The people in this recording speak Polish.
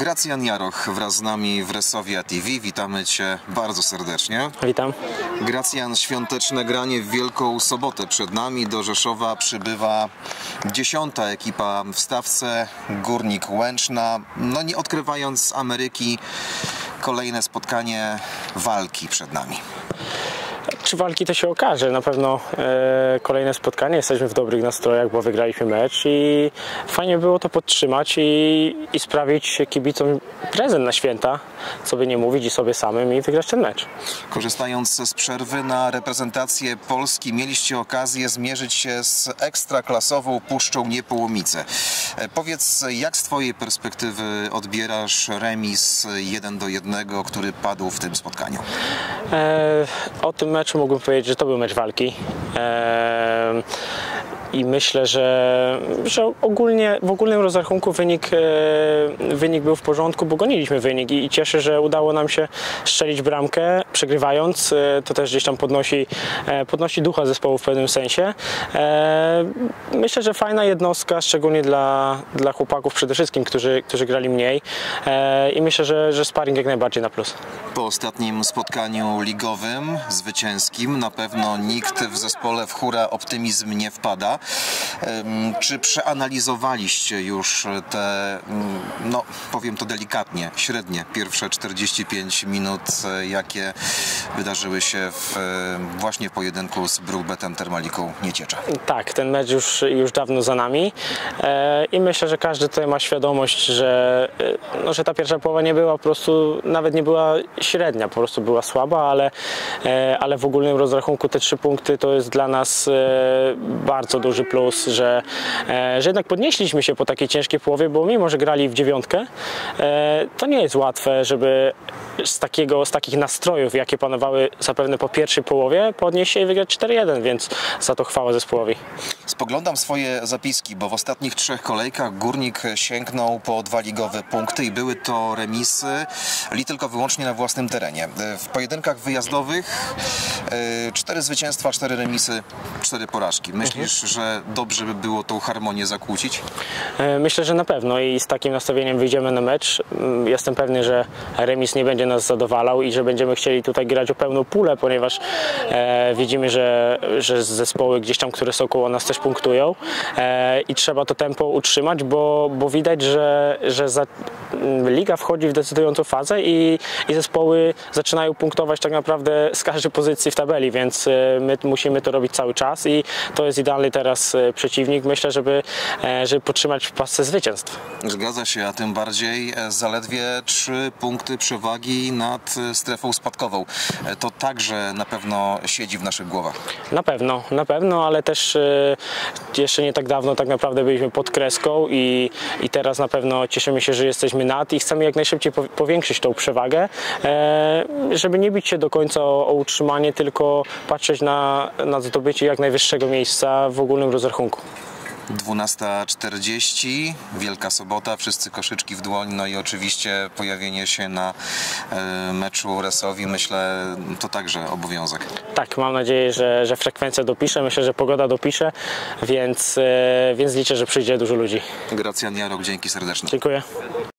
Gracjan Jaroch wraz z nami w Resovia TV. Witamy Cię bardzo serdecznie. Witam. Gracjan, świąteczne granie w Wielką Sobotę przed nami. Do Rzeszowa przybywa 10. ekipa w stawce, Górnik Łęczna. No nie odkrywając Ameryki, kolejne spotkanie walki przed nami. Czy walki to się okaże? Na pewno kolejne spotkanie. Jesteśmy w dobrych nastrojach, bo wygraliśmy mecz i fajnie było to podtrzymać i sprawić kibicom prezent na święta, co by nie mówić, i sobie samym, i wygrać ten mecz. Korzystając z przerwy na reprezentację Polski, mieliście okazję zmierzyć się z ekstraklasową Puszczą Niepołomice. Powiedz, jak z Twojej perspektywy odbierasz remis 1-1, który padł w tym spotkaniu? O tym meczu mógłbym powiedzieć, że to był mecz walki. I myślę, że ogólnie w ogólnym rozrachunku wynik był w porządku, bo goniliśmy wynik i cieszę, że udało nam się strzelić bramkę, przegrywając. To też gdzieś tam podnosi ducha zespołu w pewnym sensie. Myślę, że fajna jednostka, szczególnie dla chłopaków przede wszystkim, którzy grali mniej. I myślę, że sparring jak najbardziej na plus. Po ostatnim spotkaniu ligowym, zwycięskim, na pewno nikt w zespole w hura optymizm nie wpada. Czy przeanalizowaliście już te, no powiem to delikatnie, średnie pierwsze 45 minut, jakie wydarzyły się właśnie w pojedynku z Brookbetem Termaliką Nieciecza? Tak, ten mecz już dawno za nami i myślę, że każdy tutaj ma świadomość, że ta pierwsza połowa nie była po prostu, nawet nie była średnia, po prostu była słaba, ale w ogólnym rozrachunku te 3 punkty to jest dla nas bardzo duży plus, że jednak podnieśliśmy się po takiej ciężkiej połowie, bo mimo, że grali w 9, to nie jest łatwe, żeby z takich nastrojów, jakie panowały zapewne po pierwszej połowie, podnieść się i wygrać 4-1, więc za to chwała zespołowi. Spoglądam swoje zapiski, bo w ostatnich 3 kolejkach Górnik sięgnął po 2 ligowe punkty i były to remisy tylko wyłącznie na własnym terenie. W pojedynkach wyjazdowych 4 zwycięstwa, 4 remisy, 4 porażki. Myślisz, że dobrze by było tą harmonię zakłócić? Myślę, że na pewno i z takim nastawieniem wyjdziemy na mecz. Jestem pewny, że remis nie będzie nas zadowalał i że będziemy chcieli tutaj grać o pełną pulę, ponieważ widzimy, że zespoły gdzieś tam, które są koło nas, też punktują i trzeba to tempo utrzymać, bo widać, że liga wchodzi w decydującą fazę i zespoły zaczynają punktować tak naprawdę z każdej pozycji w tabeli, więc my musimy to robić cały czas i to jest idealny teraz przeciwnik, myślę, żeby podtrzymać w pasce zwycięstw. Zgadza się, a tym bardziej zaledwie 3 punkty przewagi nad strefą spadkową. To także na pewno siedzi w naszych głowach. Na pewno, ale też jeszcze nie tak dawno tak naprawdę byliśmy pod kreską i teraz na pewno cieszymy się, że jesteśmy nad i chcemy jak najszybciej powiększyć tą przewagę, żeby nie bić się do końca o utrzymanie, tylko patrzeć na zdobycie jak najwyższego miejsca w ogólnym rozrachunku. 12:40, Wielka Sobota, wszyscy koszyczki w dłoń, no i oczywiście pojawienie się na meczu Resowi, myślę, to także obowiązek. Tak, mam nadzieję, że frekwencja dopisze, myślę, że pogoda dopisze, więc liczę, że przyjdzie dużo ludzi. Gracjan Jaroch, dzięki serdeczne. Dziękuję.